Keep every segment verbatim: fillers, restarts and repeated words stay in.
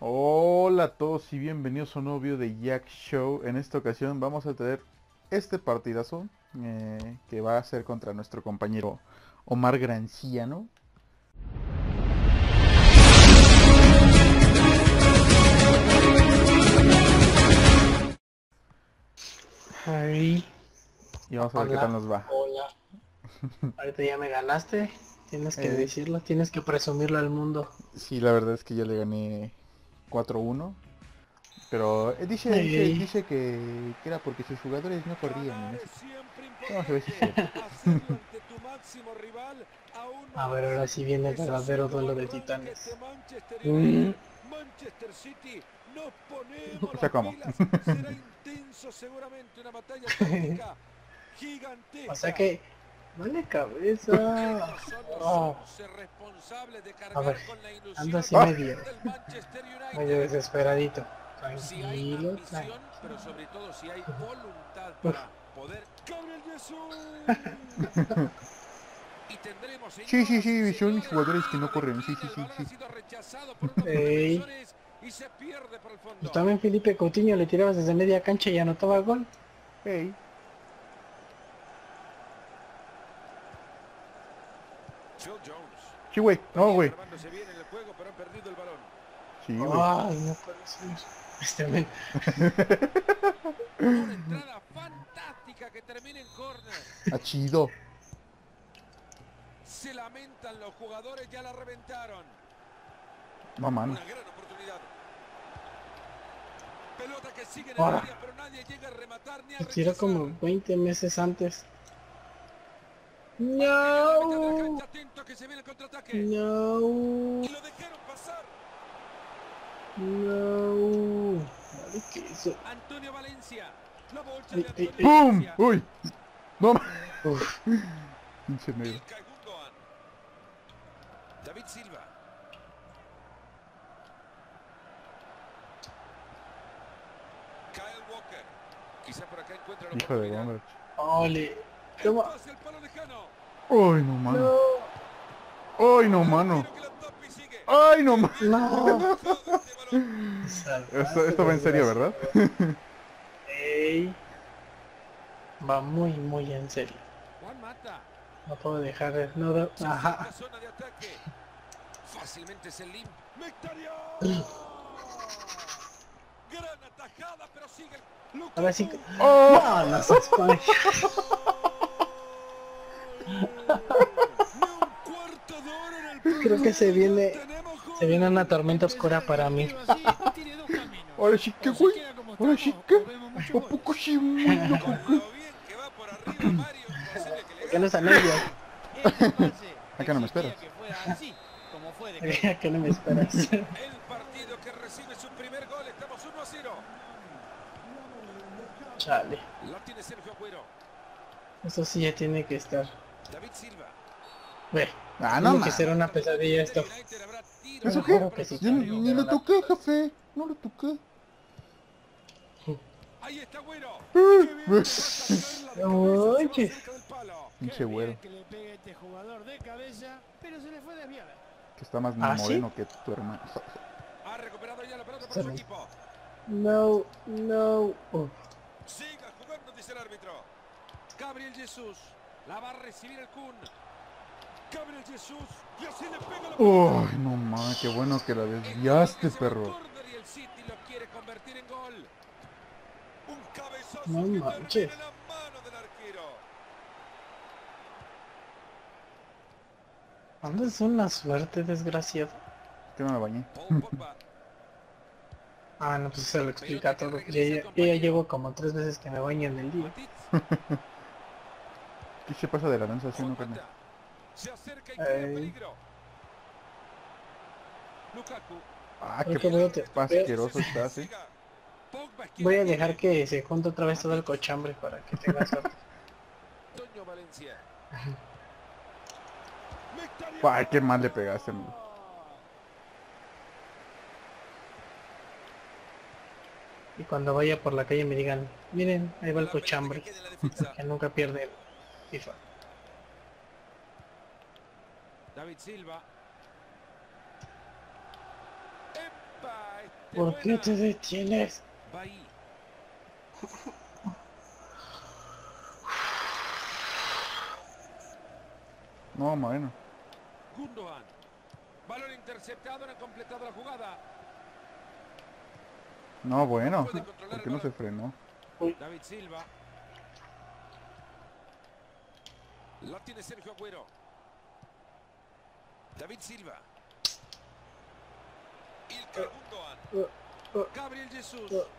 Hola a todos y bienvenidos a un nuevo video de Jack Show. En esta ocasión vamos a tener este partidazo eh, que va a ser contra nuestro compañero Omar Granciano. Ay, Y vamos a ver qué tal hola, nos va. hola. Ahorita ya me ganaste. Tienes que Eh, decirlo, tienes que presumirlo al mundo. sí, la verdad es que yo le gané cuatro uno. Pero eh, dice, dice, Ay, dice que, que era porque sus jugadores no corrían y Ganar no sé es qué. siempre Vamos a ver si es importante. cierto. Hacerlo ante tu máximo rival aún a ver, más. ahora sí viene el Es así verdadero como duelo de arranca este titanes. Manchester Mm, United. Manchester City. Nos ponemos O sea, las ¿cómo? pilas. Será intenso seguramente. Una batalla táctica o sea gigantesca. que, vale cabeza. Estos son los Oh, once responsables de a ver, cargar con la ando ilusión así medio, del Manchester medio United. desesperadito. Si hay Tranquilo, ambición, tranquilo. pero sobre todo si hay voluntad Uf, para poder... ¡Gabriel Jesús! Y tendremos, Sí, sí, señoras y sí, son mis señores, jugadores que tiro no de corren. Sí, esquina. sí, El sí, balón ha sí. sido rechazado por uno de los ey. defensores y se pierde por el Pues fondo. también Felipe Coutinho le tirabas desde media cancha y anotaba gol. Hey. Phil Jones Sí, güey. No, venía güey. trabándose bien en el juego, pero han perdido el balón. Sí, güey. Ay, no puede ser. Este men. Una entrada fantástica que termina en córner. Ah, chido. Se lamentan los jugadores, ya la reventaron. No, mano. Una gran oportunidad. Pelota que sigue en el Ahora, área, pero nadie llega a rematar ni a se tiró rechazar. como veinte meses antes. Mantiene la mitad de la No, cancha, atento que se viene el contraataque. no, Y lo dejaron pasar. no. Vale, que eso. Antonio Valencia. La bolsa Ay, de ay, Antonio ay. ¡Pum! Valencia. ¡Uy! No, ma- Uf, pinche negro. Ilkay Gundogan. David Silva. Kyle Walker. Quizá por acá encuentra la Hijo de oportunidad. bomba. ole. El Toma. pase al palo lejano. ¡Ay, no, mano! No, ¡Ay, no, El mano! tiro que la tapa y sigue. ¡Ay, no, mano! no. Este balón. Esto, Salvaste, esto va en serio, ¿verdad? desgraciado. Ey, va muy, muy en serio. Juan Mata. No puedo dejar de... No, de- Se ajá. acerca zona de ataque. Fácilmente se limpia. ¡Mectarián! Gran atajada, pero sigue. Lukaku. Ahora sí. que- ¡Oh! No, no seas coño. Ni un cuarto de hora en el Creo que se partido, ya viene... tenemos gol. Se viene una tormenta oscura para mí. Tiene dos caminos. ¡Ahora sí que, O se güey! queda como ¡Ahora sí estamos, que! o vemos muchos ¡A goles. poco sí, güey! ¡A Con poco! lo bien que va por arriba Mario, imposible que le ¿Por qué no gane. están ellos? Este pase Acá no me existía esperas. que fuera así, como fue de que Mira que no me esperas. El partido que recibe su primer gol, estamos uno a cero. Chale. La tiene Sergio Agüero. Eso sí ya tiene que estar. David Silva. Ve. ¡Ah, no, Tiene que mames! ser una pesadilla esto. United habrá tiro ¿Eso libre qué? Juro para que el sí, Yo ni, Mario, ni pero lo la- toqué, jefe. No lo toqué. Ahí está Agüero. ¡Ay, Qué bien güey! que va a sacar la de cabeza, se Oye. va cerca del palo. Pinche güero. que le pegue este jugador de cabeza, pero se le fue desviada. Que está más ¿Ah, sí? moreno que tu hermano. Ha recuperado ya la pelota por Se su me- equipo. No, no. Uf. Siga jugando, dice el árbitro. Gabriel Jesús. La va a recibir el Kun. Gabriel Jesús. Y así le pega la pelota. ¡Ay, no, mames! ¡Qué bueno que la El balón desviaste, que se va al perro! córner y el City lo quiere convertir en gol. Un cabezazo No que manches. termina en la mano del arquero. Andas una suerte, desgraciado. Que no me bañé. Paul Pogba. Ah, no, pues se lo explica todo. Yo ya, yo ya llevo como tres veces que me baño en el día. Matip. ¿Qué se pasa de la lanza así, Juan no, carnal? Mata. Se acerca y crea Ey. peligro. Lukaku. ¡Ah, Creo qué que voy a, te- voy a- asqueroso estás, eh! Siga. Pogba izquierda voy a tiene. dejar que se junte otra vez todo el cochambre para que tenga suerte. Antonio Valencia. ¡Ay, qué mal le pegaste, amigo! Y cuando vaya por la calle me digan, miren, ahí va el La pelota que cochambre, queda en la defensa. que nunca pierde el FIFA. David Silva. ¡Epa! Mete ¿Por qué buena. te detienes? Va ahí. No, bueno. Gundogan. Balón interceptado, no han completado la jugada. No, bueno. Puede controlar ¿Por el qué no se balón. frenó? Uy, David Silva. La tiene Sergio Agüero. David Silva. Ilkay Gundogan. uh, uh, Gabriel Jesús. uh.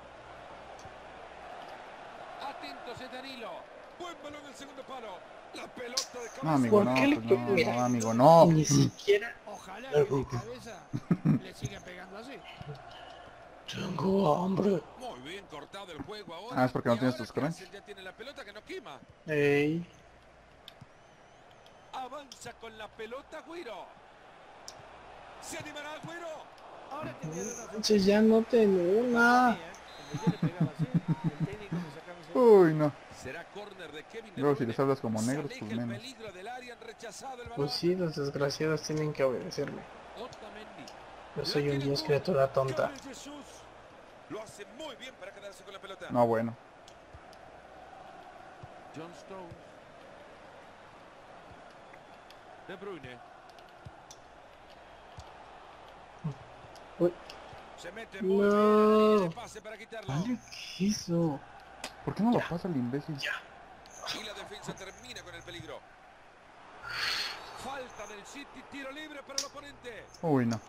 Atentos es Danilo. Buen balón del segundo palo. La pelota de cabeza. No, amigo, ¿Por no. qué le Pues no, pega? no, amigo, no. Ni siquiera Ojalá que de cabeza le siga pegando así. tengo hambre. Muy bien cortado el juego ahora. Ah, es porque no Y tienes ahora tus ¿qué crunch. hacen? Ya tiene la pelota que no quema. Ey, Avanza con la pelota Agüero. ¿Se animará Agüero? Ahora tendría que dar entonces ya no tengo una. Cuando yo le pegaba así, el técnico me sacaba ese... Uy, no. Será córner de Kevin De Luego si Bruyne. les hablas como Se negros, aleja pues el menos. peligro del área, han rechazado el balón. Pues sí, los desgraciados tienen que obedecerme. Otamendi. Yo soy un dios criatura tonta. Gabriel Jesús. Lo hace muy bien para quedarse con la pelota. No, bueno. John Stones. De Bruyne. Uy, Se mete muy No. bien. Tiene pase para quitarlo. vale, ¿qué hizo? ¿Por qué no lo pasa el imbécil? Y la defensa termina con el peligro. Falta del City, tiro libre para el oponente. Uy, no.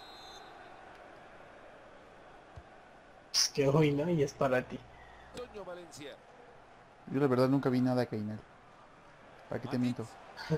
Es que hoy no, y es para ti. Toño Valencia. Yo la verdad nunca vi nada de Keinel. ¿Para qué te Matic. miento?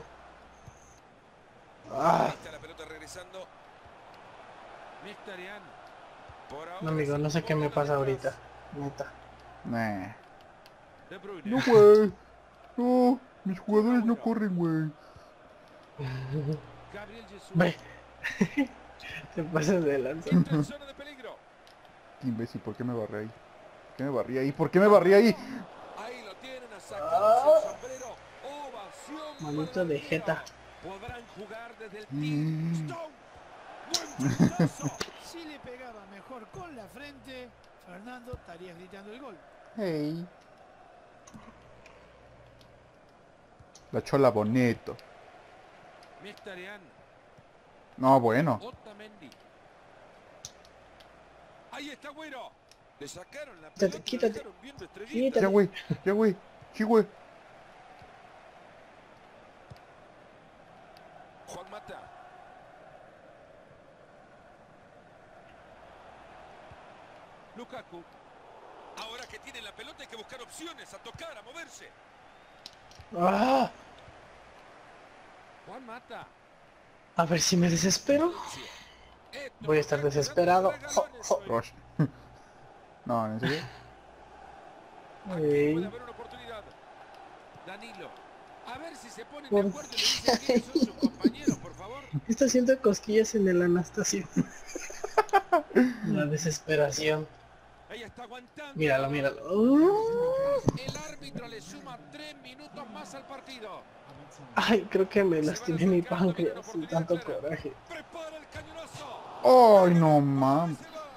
Ah, Ahí está la pelota regresando. Mkhitaryan. Por ahora no, amigo, se no sé qué me pone pasa detrás. ahorita. Neta. Nah. De Bruyne. No, güey. No. Mis jugadores no corren, güey. Gabriel Jesús. Ve. Te pasas de lanza. Entra en zona de peligro. Qué imbécil, ¿por qué me barré ahí? ¿Por qué me barrí ahí? ¿Por qué me barrí ahí? Ahí lo tienen a sacarse Ah. el sombrero. Ovación. Manito para el de arquero. jeta. Podrán jugar desde el Mm. tee. Stone. Buen pelotazo. Si le pegaba mejor con la frente, Fernando estaría gritando el gol. Hey. La chola bonito. Mkhitaryan. No, bueno. Otamendi. Ahí está Agüero. Le sacaron la Quítate, pelota. quítate. Lo dejaron viendo estrellita. Quítate. Ya, güey. Ya, güey. Sí, güey. Juan Mata. Lukaku. Ahora que tiene la pelota hay que buscar opciones, a tocar, a moverse. Ah, Juan Mata. a ver si me desespero. Esto Voy a estar está desesperado. tirando regalones Jo, jo. hoy. Rush. No, ¿en serio? Aquí Ey. puede haber una oportunidad. Danilo. A ver si se ponen Por- de acuerdo y le dicen quiénes son sus compañeros, por favor. Está haciendo cosquillas en el Anastasio. La desesperación. Ella está aguantando. Míralo, míralo. Uh, El árbitro le suma tres minutos más al partido. Ay, creo que me lastimé mi páncreas y tanto coraje. Prepara el cañonazo. Ay, no mames. Se va.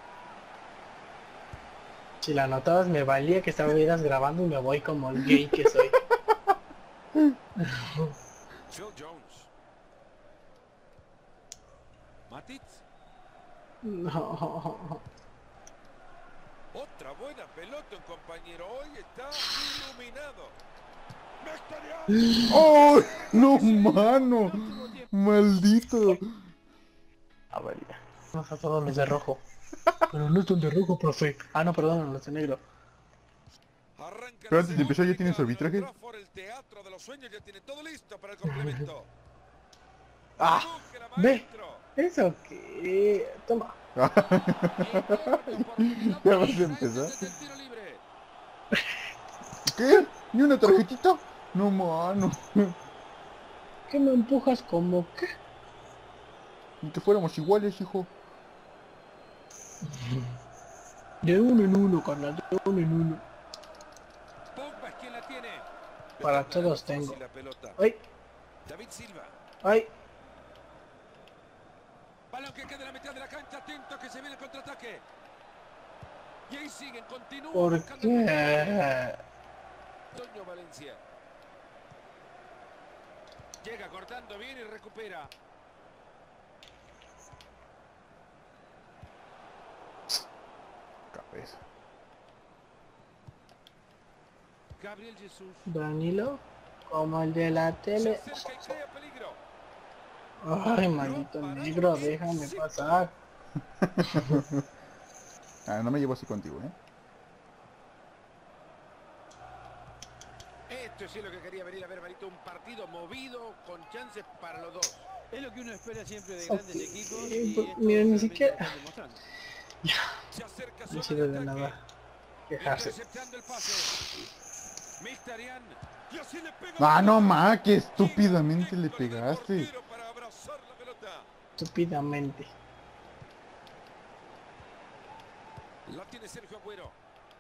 Si la notabas me valía que estuvieras grabando y me voy como el gay que soy. Phil Jones. Matic. No. Otra buena pelota, un compañero. Hoy está iluminado. Mkhitaryan. ¡Oh! ¡No, mano! ¡Maldito! Ah, vale. Vamos a todos los de rojo. Pero no están de rojo, profe. Ah, no, perdón, los de negro. Arranca Pero la antes de empezar, ¿ya segunda tienes su mitad. arbitraje? Trafford, el teatro de los sueños ya tiene todo listo para el complemento. Ah, Busque la ve. maestro. ¿Eso qué? Toma. Enorme oportunidad Ya para vas a Sainz empezar. desde el tiro libre. ¿Qué? ¿Ni una tarjetita? No, mano. ¿Qué me empujas como qué? Ni que fuéramos iguales, hijo. De uno en uno, carnal, de uno en uno. Pogba es quien la tiene. Para Le toca todos fácil tengo. la pelota. Ay, David Silva. ay. Balón que queda en la mitad de la cancha. Atento que se viene el contraataque. Y ahí siguen, continúan ¿Por buscando qué? el Toño Valencia. Llega cortando bien y recupera. Cabeza. Gabriel Jesús. Danilo, como el de la Se tele. acerca y crea peligro. Ay, maldito negro, déjame pasar. Ah, no me llevo así contigo, ¿eh? Esto sí es lo que quería venir a ver, Marito. Un partido movido con chances para los dos. Es lo que uno espera siempre de Ok, grandes equipos. pues, Y esto mira, ni realmente siquiera- lo están demostrando. Se acerca No zona sirve de ataque. nada quejarse. Interceptando el pase. Mkhitaryan. Y así le pega Ah, la no, pelota. ma, que Llega estúpidamente le directo del pegaste. portero para abrazar la pelota. Estúpidamente. La tiene Sergio Agüero.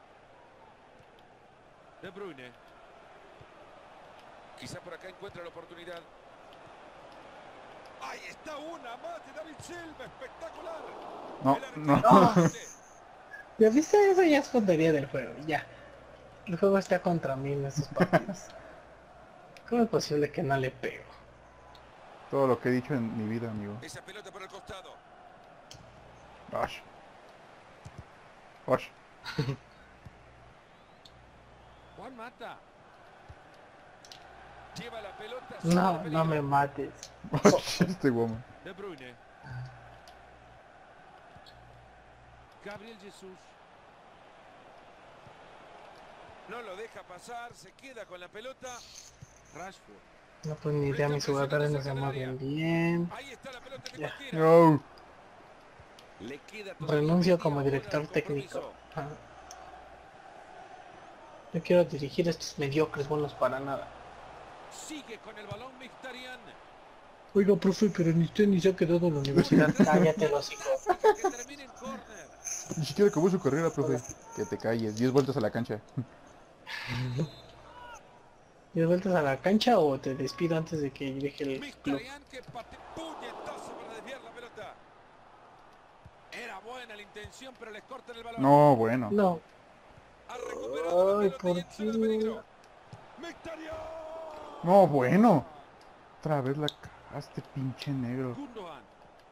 De Bruyne. Quizá por acá encuentra la oportunidad. Ahí está una más de David Silva. Espectacular. No, El arquero no. delante. ¿Ya viste? Eso ya es tontería del juego, ya. El juego está contra mí en estos partidos. ¿Cómo es posible que no le pego? Todo lo que he dicho en mi vida, amigo. Esa pelota por el costado. Osh. Osh. Juan Mata. Lleva la pelota. No, zona de no peligro. me mates. Osh, este woman. De Bruyne. Gabriel Jesús. No lo deja pasar, se queda con la pelota. Rashford. No, pues ni idea, mis jugadores no se mueven bien. Ahí está la pelota de Ya. cualquiera. No. Le queda todavía Renuncio media como hora director del técnico. compromiso. Ah. Yo quiero dirigir a estos mediocres buenos para nada. Sigue con el balón Mkhitaryan. Oiga, profe, pero ni usted ni se ha quedado en la universidad. Cállate, los hijos. Que termine en córner. Ni siquiera acabó su carrera, profe. Que te calles. Diez vueltas a la cancha. ¿Y de vueltas a la cancha o te despido antes de que deje el club? Mkhitaryan que pate... puñetazo para desviar la pelota. Era buena la intención, pero les cortan el balón. No, bueno. No. Ha recuperado Ay, la pelota ¿por y en zona de qué? peligro. Mkhitaryan. No, bueno. Otra vez la cagaste, pinche negro. Gundogan.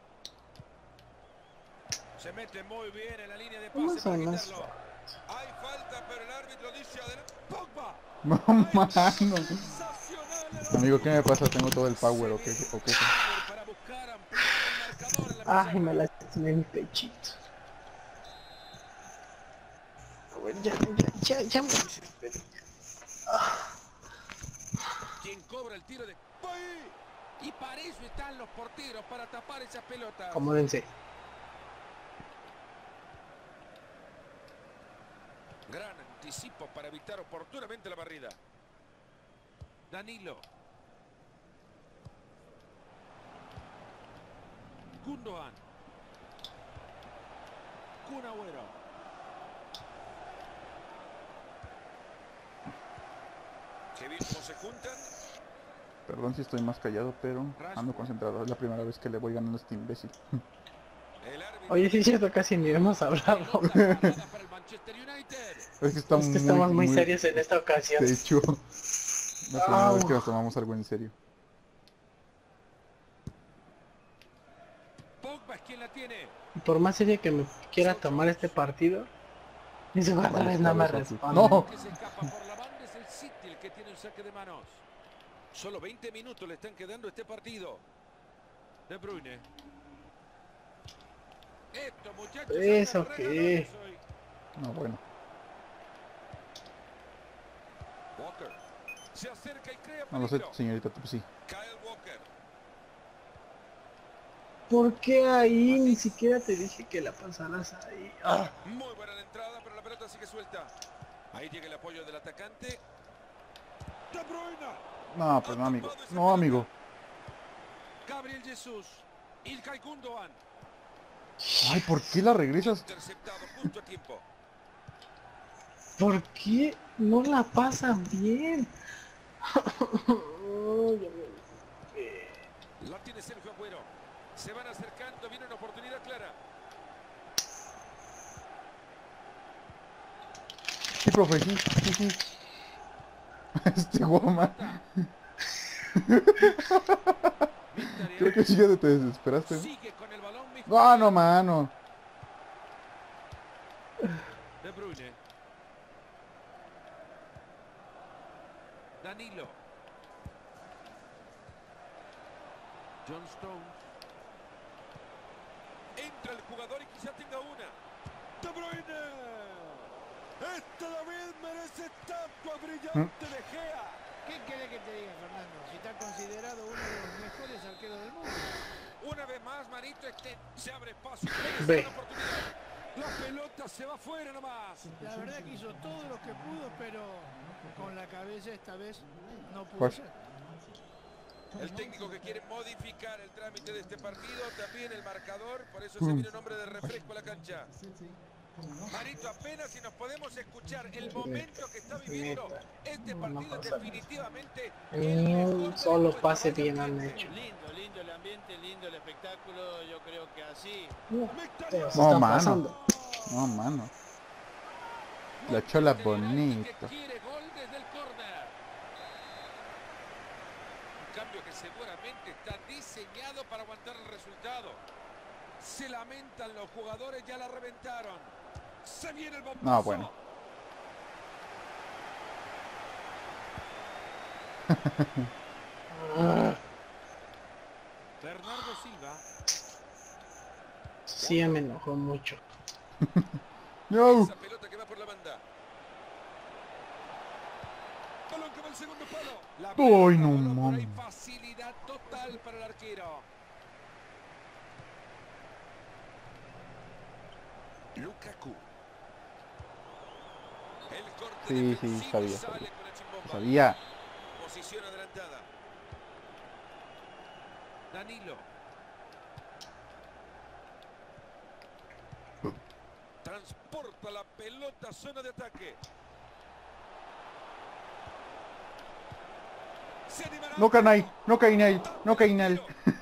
Se mete muy bien en la línea de ¿Cómo pase para son quitarlo. las- Hay falta, pero el árbitro dice adelante. Pogba. No, Ay, mano. sensacional el Amigo, ¿qué me pasa? ¿Tengo todo el power o Se qué? viene ¿O qué? Power para buscar ampliar el marcador en la Ay, pizarra. me lastimé mi pechito. A ver, ya, ya, ya, ya me desesperé. Quien cobra el tiro de... ¡Ay! Y para eso están los porteros, para tapar esas pelotas. Acomódense. Gran anticipo para evitar oportunamente la barrida. Danilo. Gundogan. Kun Agüero. Qué bien cómo se juntan. Perdón si estoy más callado, pero ando concentrado. Es la primera vez que le voy ganando a este imbécil. El árbitro. Oye, sí es cierto, casi ni hemos hablado. Pelota parada para el Manchester United. Es que está Es que muy, estamos muy muy- serios en esta ocasión. De hecho, la primera Au. vez que nos tomamos algo en serio. Pogba es quien la tiene. Y por más serio que me quiera tomar este partido, mis jugadores no me cabezazos. responden. No. Que se escapa por la banda es el City el que tiene un saque de manos. Solo veinte minutos le están quedando a este partido. De Bruyne. Esto, muchachos, ¿Eso andan qué? regalados hoy. No, bueno. Walker. Se acerca y crea No lo sé, peligro. señorita, tú sí. Kyle Walker. ¿Por qué ahí ni siquiera te dije que la pasaras ahí? Ah, Muy buena la entrada, pero la pelota sigue suelta. Ahí llega el apoyo del atacante. De Bruyne. No, pues no, amigo. No, amigo. Gabriel Jesús. Ilkay Gundogan. Ay, ¿por qué la regresas? Interceptado justo a tiempo. ¿por qué no la pasan bien? Ay, ya me- La tiene Sergio Agüero. Se van acercando, viene una oportunidad clara. Sí, profe, sí, sí, sí. Este goma. Creo que sí ya te desesperaste. Sigue con el balón. No, no, mano. De Bruyne. Danilo. John Stones. Entra el jugador y quizá tenga una. De Bruyne. Este David merece estatua brillante de Gea. ¿Qué querés que te diga, Fernando? Si está considerado uno de los mejores arqueros del mundo. Una vez más, Marito, este se abre espacio. y Ve. una oportunidad. La pelota se va afuera nomás. La verdad que hizo todo lo que pudo, pero con la cabeza esta vez no pudo ¿Cuál? ser. El técnico que quiere modificar el trámite de este partido, también el marcador, por eso se Mm. viene un hombre de refresco a la cancha. Marito, apenas si nos podemos escuchar el momento que está viviendo este partido es definitivamente el Ni mejor un de solo la pase historia bien han del hecho. Lindo, lindo el ambiente, lindo el espectáculo. Yo creo que así. Pero se No, están mano. pasando. No, mano. La chola Que bonito. quiere gol desde el córner. Un cambio que seguramente está diseñado para aguantar el resultado. Se lamentan los jugadores, ya la reventaron. Se viene el bombazo. No, bueno. Ah, Bernardo Silva. sí, me enojó mucho. No. Esa pelota que va por la banda. Balón que va al segundo palo. La Ay, pelota no, voló por ahí, mano. facilidad total para el arquero. Lukaku. El corte Sí, sí, defensivo sabía, sale sabía. con el chimbomba. Sabía. Posición adelantada. Danilo. Transporta la pelota a zona de ataque. Se animará. No canay, no cainal, no cainal.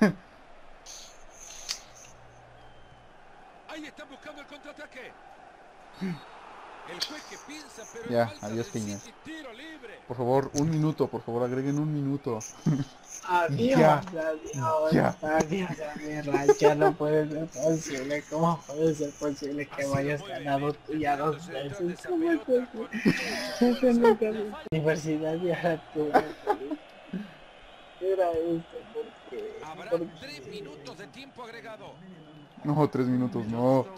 Ahí están buscando el contraataque. El juez que piensa, pero Ya, en falta adiós, del Quiñones. City, tiro libre. Por favor, un minuto, por favor, agreguen un minuto. Adiós, Ya. adiós, Ya. adiós, adiós, ya no puede ser posible. ¿Cómo puede ser posible que Ha sido vayas muy ganado bien ya dos defendiéndose detrás de veces? esa ¿Cómo es pelota posible? con mucha Siempre fuerza. nunca universidad y ahora tú. Era esto, porque... Habrá porque- tres minutos de tiempo agregado. No, tres minutos, no.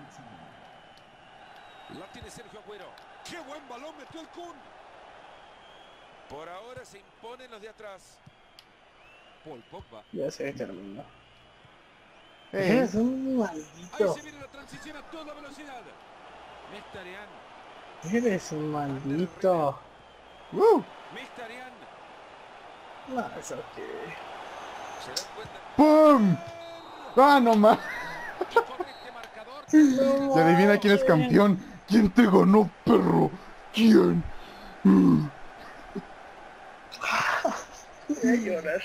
La tiene Sergio Agüero. ¡Qué buen balón metió el Kun! Por ahora se imponen los de atrás. Paul Pogba. Ya se terminó. Ey, Eres un Ahí maldito. se viene la transición a toda velocidad. Mestarian. Eres un maldito. ¡uh! Mestarian. No, eso que... Se dan cuenta. ¡Pum! ¡Ah, no más! Y con este marcador. No, Se adivina quién es campeón. ¿Quién te ganó, perro? ¿Quién? Mm. voy a llorar.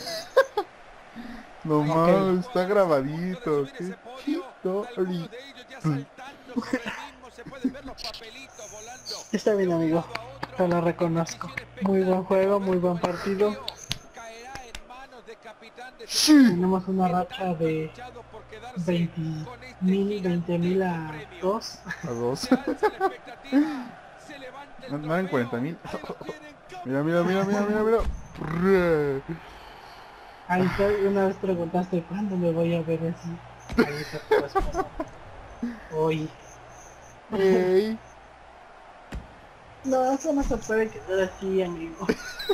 No Ok. más, está grabadito. Qué Qué chido. chido. De ellos ya saltando por el mismo, se pueden ver los papelitos volando. Está bien, amigo. Te lo reconozco. Muy buen juego, muy buen partido. Caerá en manos de capitán de Sí. Tenemos una racha de veinte mil, veinte mil a dos. A dos. Se alza la expectativa, se levanta el No, no eran trofeo. cuarenta mil. Ahí lo tienen, Mira, mira, mira, mira, mira, mira. Prrr. Ahí está, una vez preguntaste cuándo me voy a ver así. Ahí está tu respuesta. Hoy. Ey. No, eso no se puede quedar así, amigo.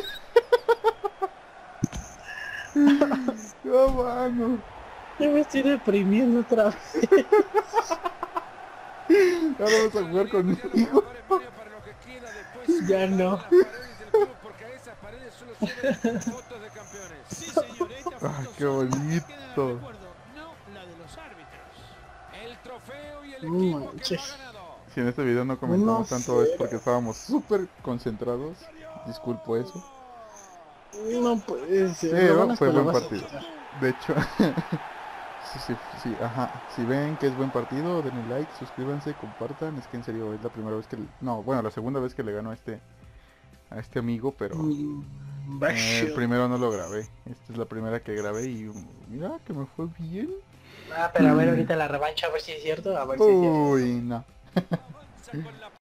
No, mano. Yo me estoy deprimiendo otra vez. Ahora vamos a jugar conmigo. Ya no. Sí, señor, esta foto Ah, qué solo queda en el bonito. recuerdo, no la de los árbitros. El trofeo y el No equipo que lo ha manches. ganado. Si en este video no comentamos No tanto es sé. porque estábamos súper concentrados. Disculpo eso. No puede ser. Pero Lo bueno es fue que lo buen vas a partido. quitar. De hecho, Sí, sí, sí, ajá. Si ven que es buen partido, denle like, suscríbanse, compartan. Es que en serio es la primera vez que... le- No, bueno, la segunda vez que le gano a este, a este amigo, pero Mm, eh, el Basho. primero no lo grabé. Esta es la primera que grabé y um, mira que me fue bien. Ah, pero a ver ahorita la revancha, a ver si es cierto, a ver si es cierto. Uy, no. Avanza con la